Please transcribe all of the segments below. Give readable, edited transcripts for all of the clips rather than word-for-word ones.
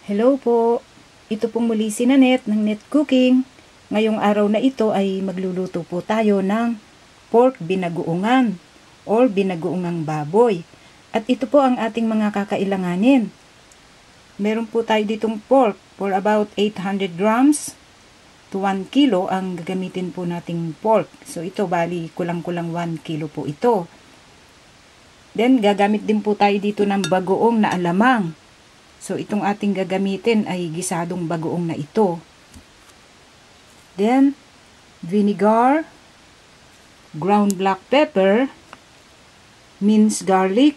Hello po! Ito pong muli si Nanette ng Net Cooking. Ngayong araw na ito ay magluluto po tayo ng pork binagoongan or binagoongang baboy. At ito po ang ating mga kakailanganin. Meron po tayo ditong pork for about 800 grams to 1 kilo ang gagamitin po nating pork. So ito bali kulang-kulang 1 kilo po ito. Then gagamit din po tayo dito ng bagoong na alamang. So, itong ating gagamitin ay gisadong bagoong na ito. Then, vinegar, ground black pepper, minced garlic,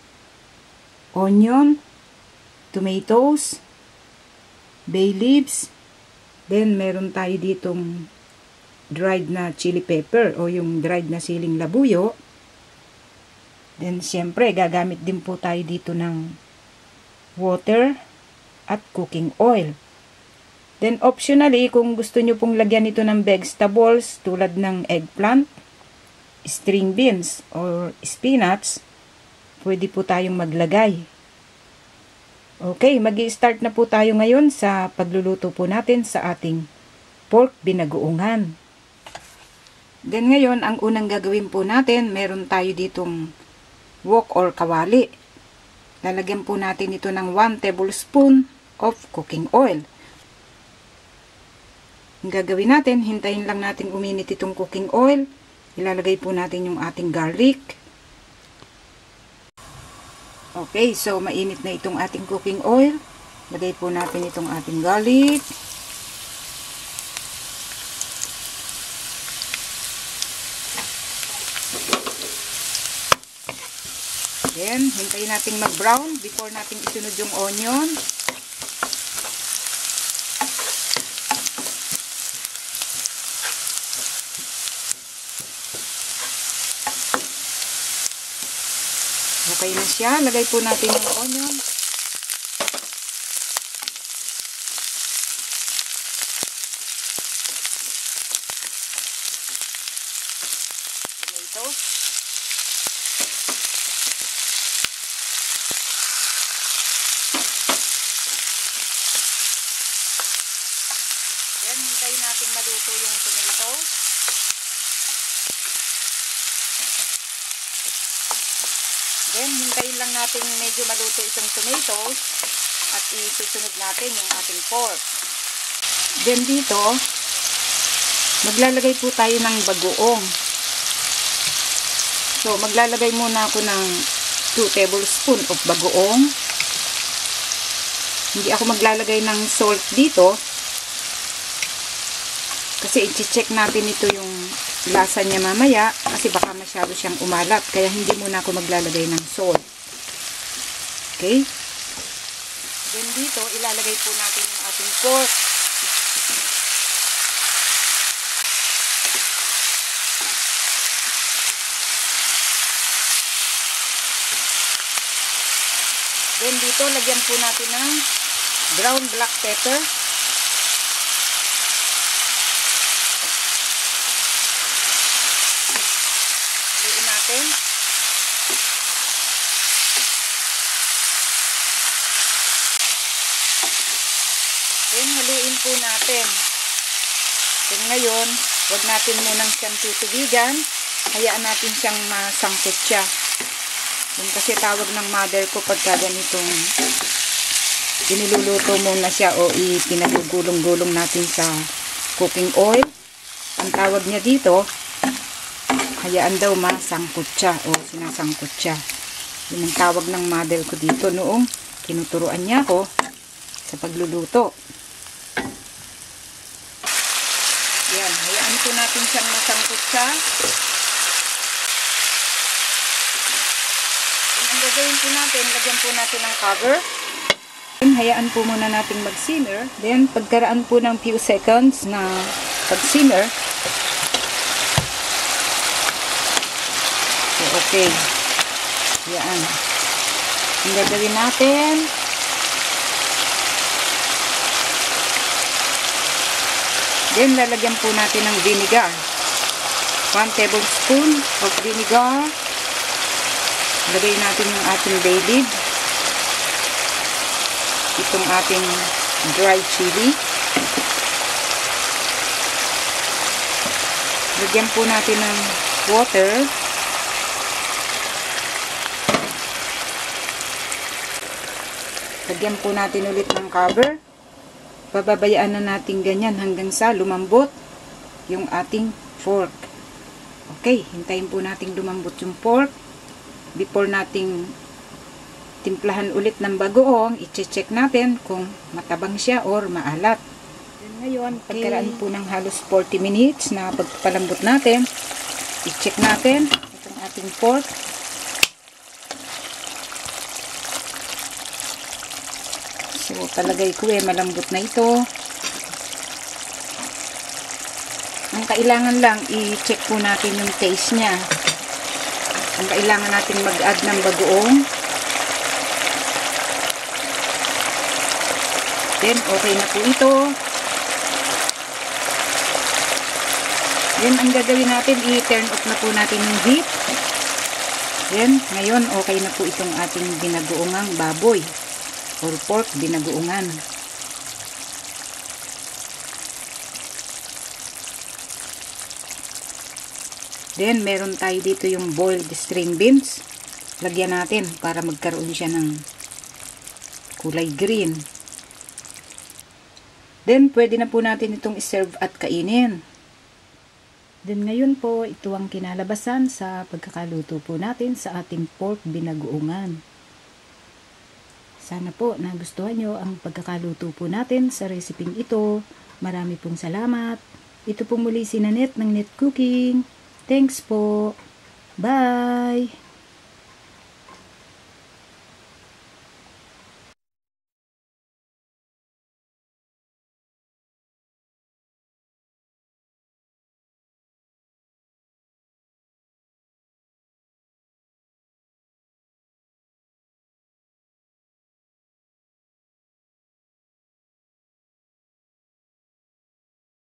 onion, tomatoes, bay leaves. Then, meron tayo ditong dried na chili pepper o yung dried na siling labuyo. Then, siyempre, gagamit din po tayo dito ng water at cooking oil. Then optionally, kung gusto nyo pong lagyan ito ng vegetables tulad ng eggplant, string beans, or spinach, pwede po tayong maglagay. Okay, mag-i-start na po tayo ngayon sa pagluluto po natin sa ating pork binagoongan. Then ngayon, ang unang gagawin po natin, meron tayo ditong wok or kawali. Lalagyan po natin ito ng 1 tablespoon of cooking oil. Ang gagawin natin, hintayin lang natin uminit itong cooking oil. Ilalagay po natin yung ating garlic. Okay, so mainit na itong ating cooking oil. Lagay po natin itong ating garlic. Then, hintayin natin mag-brown before natin isunod yung onion. Okay na siya. Lagay po natin yung onion. Tomato. Hintayin natin maluto yung tomatoes. Then, hintayin lang natin medyo maluto itong tomatoes at isusunod natin yung ating pork. Then, dito, maglalagay po tayo ng bagoong. So, maglalagay muna ako ng 2 tablespoon of bagoong. Hindi ako maglalagay ng salt dito. Kasi i-check natin ito yung lasa niya mamaya kasi baka masyado siyang umalat. Kaya hindi muna ako maglalagay ng salt. Okay? Then dito, ilalagay po natin yung ating pork. Then dito, lagyan po natin ng ground black pepper. Then, haluin po natin. Then, ngayon, huwag natin munang siyang tutubigan. Hayaan natin siyang masangkot siya. Yun kasi tawag ng mother ko pagka ganitong iniluluto muna siya o ipinagugulong-gulong natin sa cooking oil. Ang tawag niya dito, hayaan daw masangkot siya o sinasangkot siya. Yun ang tawag ng mother ko dito noong tinuturuan niya ako sa pagluluto. Yan, hayaan po natin siyang masangkot siya. Then, ang gagawin po natin, lagyan po natin ng cover. Then, hayaan po muna natin mag-simmer. Then, pagkaraan po ng few seconds na pag-simmer, okay. Yan. Ang gagawin natin, then lalagyan po natin ng vinegar. 1 tablespoon of vinegar. Lagay natin yung ating bay leaf. itong ating dry chili. Lagyan po natin ng water. Lagyan po natin ulit ng cover. Pababayaan na natin ganyan hanggang sa lumambot yung ating pork. Okay, hintayin po natin lumambot yung pork. Before nating timplahan ulit ng bagoong, i-check natin kung matabang siya or maalat. Ngayon, pagkaraan po ng halos 40 minutes na pagpapalambot natin, i-check natin itong ating pork. So, talagay ko malambot na ito. Ang kailangan lang, i-check po natin yung taste niya. Ang kailangan natin mag-add ng bagoong. Then, okay na po ito. Then, ang gagawin natin, i-turn off na po natin yung heat. Then, ngayon, okay na po itong ating binagoongang baboy or pork binagoongan. Then, meron tayo dito yung boiled string beans. Lagyan natin para magkaroon siya ng kulay green. Then, pwede na po natin itong iserve at kainin. Then, ngayon po, ito ang kinalabasan sa pagkakaluto po natin sa ating pork binagoongan. Sana po nagustuhan nyo ang pagkakaluto po natin sa reseping ito. Marami pong salamat. Ito po muli si Nanette ng Net Cooking. Thanks po. Bye!